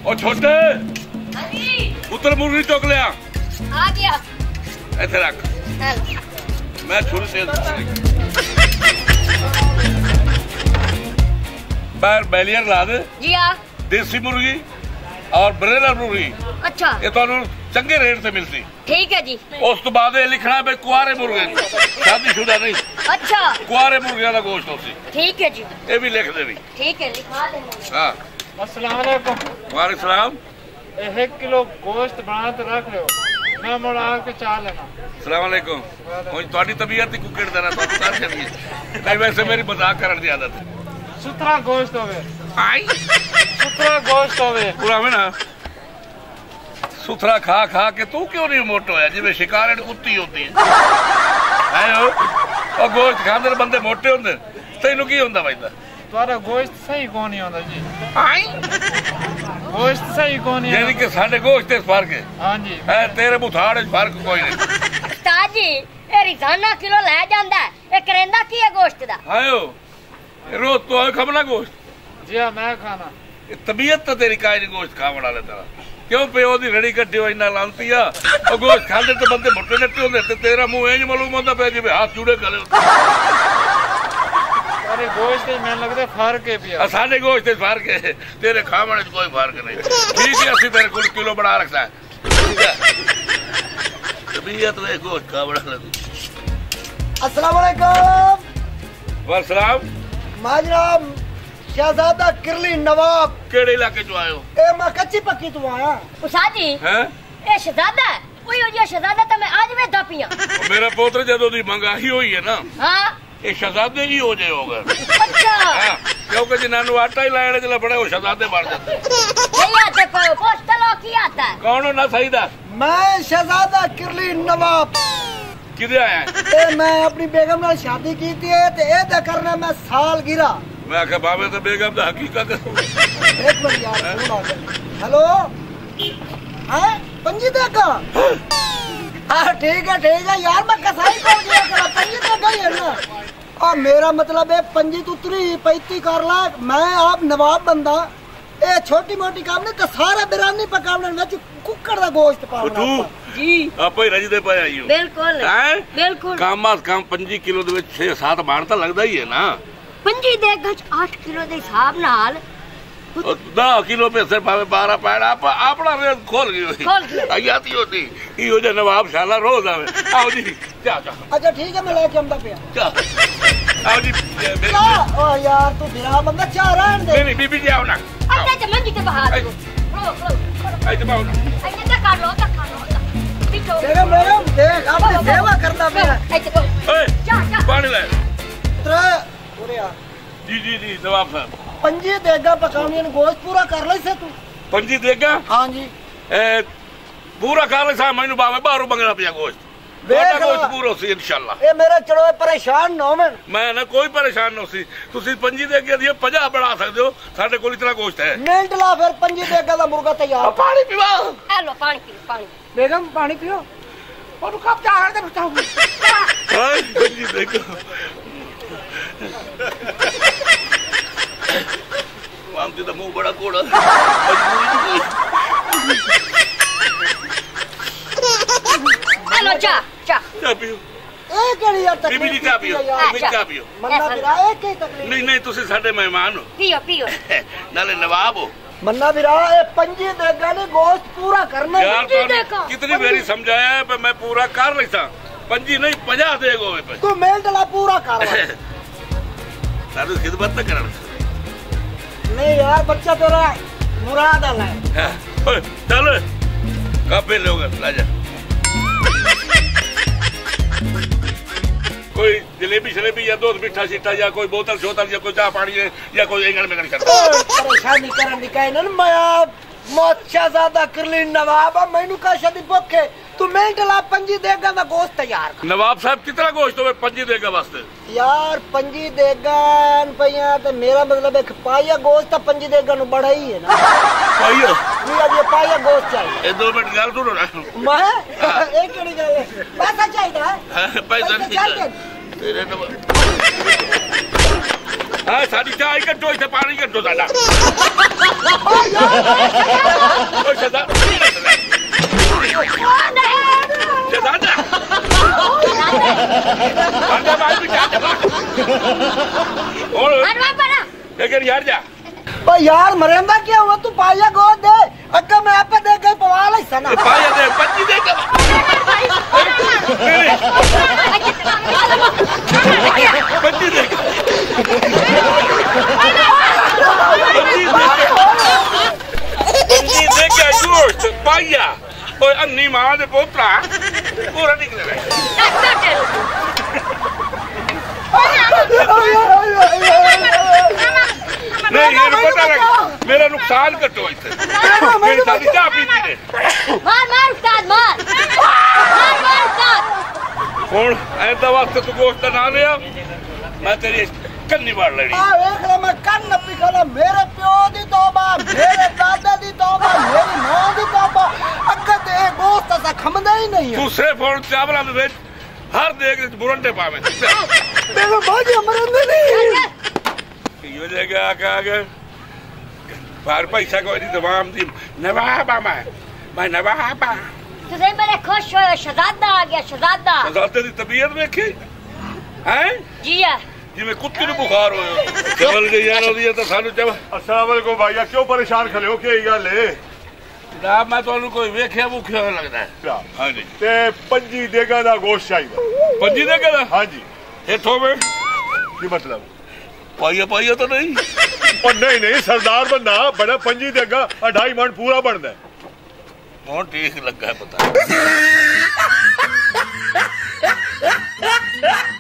ओ छोटे पुत्र मुर्गी चुक लिया। आ गया। इथे रख। मैं छुरी तेज बाहर बैलियर ला दे जी हाँ। देसी मुर्गी और ब्रेलर मुर्गी। अच्छा ये तो चंगे रेट से मिलती। ठीक है जी। उस तो बाद लिखना है कुआरे मुर्गे शादीशुदा नहीं। अच्छा कुआरे मुर्गे का गोश्त होती। ठीक है जी। ये भी लिख दे भी। ठीक है लिखवा देंगे। हाँ अस्सलाम वालेकुम। वालेकुम सलाम। 1 किलो गोश्त बना तो रख लो, मैं मुड़ा के चाह लेना। सलाम वालेकुम। थोड़ी तबीयत ही कुकड़ देना तो नहीं, वैसे मेरी मजाक करने की आदत है। सुथरा गोश्त होवे। आई सुथरा गोश्त होवे पूरा में ना सुथरा खा खा के तू क्यों नहीं मोटो है जिਵੇਂ शिकार कुत्ती होती है और गोश्त खाते बंदे मोटे होंगे। तेन की होंगे भाई तुम्हारा गोश्त सही कौन नहीं होता जी। आई गोश्त सही कौन नहीं यानी कि साढ़े गोश्त फर्क है। हाँ जी तेरे बुथाड़ फर्क कोई नहीं। उस्ताद जी ये रोजाना किलो लै जांदा है, ये करेंदा की है गोश्त दा? आयो रोज तो खबना गोश्त। जी हाँ मैं खाना। तबीयत तो तेरी काई गोश्त खा बना लेता क्यों प्यो दी रड़ी कट्टी हो इना लानती आ और गोश्त खाते तो बंदे मोटे नट्टे होंदे ते तेरा मुंह इंज मालूम होंदा पे जिवें हाथ जुड़े गले। अरे गोश्त ही मैंने लगता फर्क है पिया। साडे गोश्त फर्क है, तेरे खावण च कोई फर्क नहीं। ठीक है असि तेरे कुल किलो बढ़ा रखता है। तबीयत वे गोश्त खा बड़ा लगी। अस्सलाम वालेकुम। वाह सलाम। माजरा शहजादा किरली नवाब केड़े इलाके चो आयो? ए मैं कच्ची पक्की तो आया। उस्ताद जी हैं ये शहजादा है कोई हो जी शहजादा तो मैं आज वेदा पिया। मेरा पोत्र जदों दी महंगाई होई है ना हाँ ये शहजादे ही हो जाए होगा। अच्छा क्योंकि जिन्होंने आटा ही लाने चला बड़े वो शहजादे बढ़ जाते। भैया देखो पोस्टल की आता है। कौन हो ना सही दा? मैं शहजादा किरली नवाब किधर आया है? ए मैं अपनी बेगम नाल शादी की थी ते ए दा करना मैं साल गिरा। मैं आखा बाबे तो बेगम दा हकीकत। एक मिनट यार फोन आ गया। हेलो हां पंजी देगा। हाँ ठीक है यार मैं कसाई कर दिया करा पंजी देगा ही है ना। और मेरा मतलब है पंजी तू 35 कर ला। मैं आप नवाब बंदा ए छोटी मोटी काम नहीं तो सारा बिरयानी पकावने में कुकर दा गोश्त पावना जी आप ही रजदे पे आई हो। बिल्कुल बिल्कुल काम 5 किलो दे 6-7 बाण तो लगदा ही है ना। पंजी देगा 8 किलो दे हिसाब नाल 10 किलो पे सिर्फ 12 पैड़ अपना रेट खोल गई आती होती यो जे नवाब शाला रोज आवे। आओ जी जा जा। अच्छा ठीक है मैं लेके आंदा पिया। जा आओ जी। ओ यार तू बिरा बंदा चाह रहन दे। नहीं बीबी जी आओ ना। अच्छा मंजी ते बाहर आई तो आओ ना। आई ते कर लो बिटो मेरे देख अपनी सेवा करता पिया। ए जा पानी ले अरे यार जी नवाब साहब पंजी देगा पकावनी गोश्त पूरा कर ले से तू। पंजी देगा? हाँ जी पूरा कर ले साहब मैनू बावे बाहरों मंगना पिया गोश्त। बेटा गोश्त पूरा सी इंशाल्लाह। ए मेरे चलो परेशान ना होवे। मैं ना कोई परेशान ना सी तुसी पंजी दे के 50 बढ़ा सकते हो साडे कोल इतना गोश्त है। मिनट ला फिर पंजी देगा दा मुर्गा तैयार। पानी पीवा। हेलो पानी पी पानी। बेगम पानी पियो और कब जा रहे थे बताओ। हां पंजी देखो मामती दा मुंह बड़ा कोड़ा हेलो चा पियो। ए केड़ी यार तकलीफ बीबी जी चा पियो बीबी चा पियो। मन्ना बिरा एक ही तकलीफ नहीं तुसी साडे मेहमान हो। पियो नाले नवाब हो। मन्ना बिरा ए पंजी देगा ने गोश्त पूरा करना। यार कितनी बारी समझाया है पर मैं पूरा कर लेता। पंजी नहीं 50 देगो पे तू मिनट ला पूरा कर। साडू खिदमत न करन। नहीं यार बच्चा तेरा मुराद आला है। चल काफी लोग राजा कोई जलेबी शलेबी या दूध मिठा शिठा या कोई बोतल शोतल या कोई चाह पानी है या कोई एंगल में कर परेशानी करन दी कहे न मैं मौत शहजादा किरली नवाब मैनू का शादी भुखे तू मिनट ला पंजी देगा दा गोश्त तैयार कर। नवाब साहब कितना गोश्त हो पंजी देगा वास्ते? यार पंजी देगा पइया तो मेरा मतलब एक पाया गोश्त तो पंजी देगा नु बड़ा ही है ना। पाया ये पाया गोश्त चाहिए। 2 मिनट गल सुनो ना। मैं एक केड़ी गल है पैसा चाहिए। पैसा नहीं तेरे हाँ साड़ी चाय कट्टो इसे पानी कट्टो साडा। पानी हट जा ओ यार मरेंदा क्या हुआ तू पाया गोद दे अक्का मैं आप दे गई पवाल है सना पाया दे पंजी दे के पंजी दे पंजी दे के जोश पाया ओए अन्नी मां दे पोतरा पूरा निकले नहीं ये पता लग मेरा नुकसान कटो इसे मेरी सारी चाय पीती ने मार मार उस्ताद मार उस्ताद कौन ऐसा वक्त तू गोश्त ना लिया मैं तेरी कन्नी मार लेनी आ देख ले मैं कन नपी खला मेरे प्यो दी तौबा मेरे दादा दी तौबा मेरी मां दी तौबा अक्का दे गोश्त सा खमदा ही नहीं है तू सिर्फ और चावला में बेच हर देख बुरंडे पावे देखो बाजी अमरंदे नहीं ये जगह आके बार पैसा कोई नहीं तमाम दी नवाबा मैं नवाबा तुझे बड़े खुश हो शहजादा आ गया शहजादा शहजादे दी तबीयत देखी हैं जी है जिवें कुत्ते नु बुखार होयो चल गई यार ओदी तो सानू चल अस्सलाम वालेकुम भाईया क्यों परेशान खले हो के गल है जनाब मैं ਤੁਹਾਨੂੰ ਕੋਈ ਵੇਖਿਆ ਭੁੱਖਿਆ ਲੱਗਦਾ ਹੈ ਹਾਂਜੀ ਤੇ ਪੰਜੀ ਦੇਗਾ ਦਾ ਗੋਸ਼ਤ ਚਾਹੀਦਾ ਪੰਜੀ ਦੇਗਾ ਦਾ ਹਾਂਜੀ ਇੱਥੋਂ ਵੇ ਕੀ ਮਤਲਬ ਪਾਈਆ ਤਾਂ ਨਹੀਂ ਉਹ ਨਹੀਂ ਸਰਦਾਰ ਬੰਦਾ ਬੜਾ ਪੰਜੀ ਦੇਗਾ 2.5 ਮਣ ਪੂਰਾ ਬਣਦਾ ਹੁਣ ਠੀਕ ਲੱਗਾ ਪਤਾ